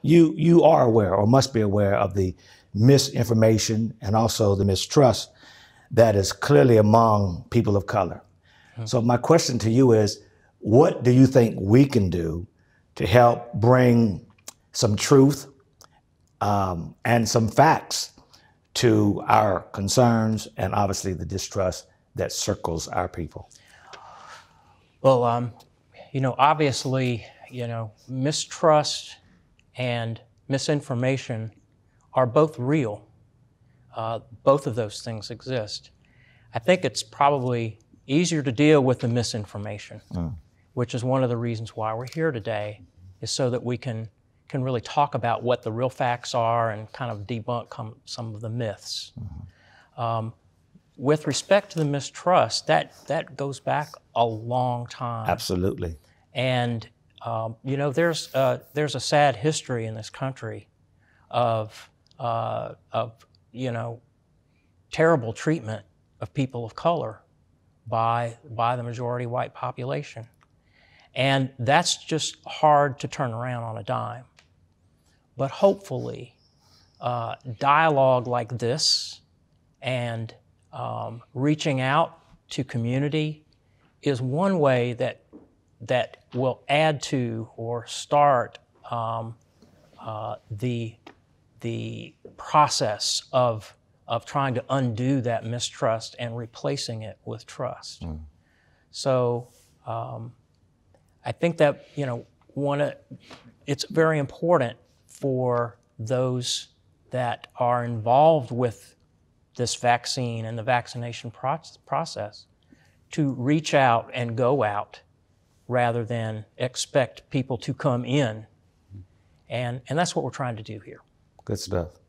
you are aware or must be aware of the misinformation and also the mistrust that is clearly among people of color. So my question to you is, what do you think we can do to help bring some truth and some facts to our concerns and obviously the distrust that circles our people? Well, obviously, mistrust and misinformation are both real. Both of those things exist. I think it's probably easier to deal with the misinformation, which is one of the reasons why we're here today, is so that we can really talk about what the real facts are and kind of debunk some of the myths. With respect to the mistrust, that goes back a long time. Absolutely. And there's a sad history in this country of terrible treatment of people of color by the majority white population. And that's just hard to turn around on a dime. But hopefully, dialogue like this and reaching out to community is one way that will add to or start the process of trying to undo that mistrust and replacing it with trust. So I think that it's very important for those that are involved with this vaccine and the vaccination process to reach out and go out rather than expect people to come in. And that's what we're trying to do here. Good stuff.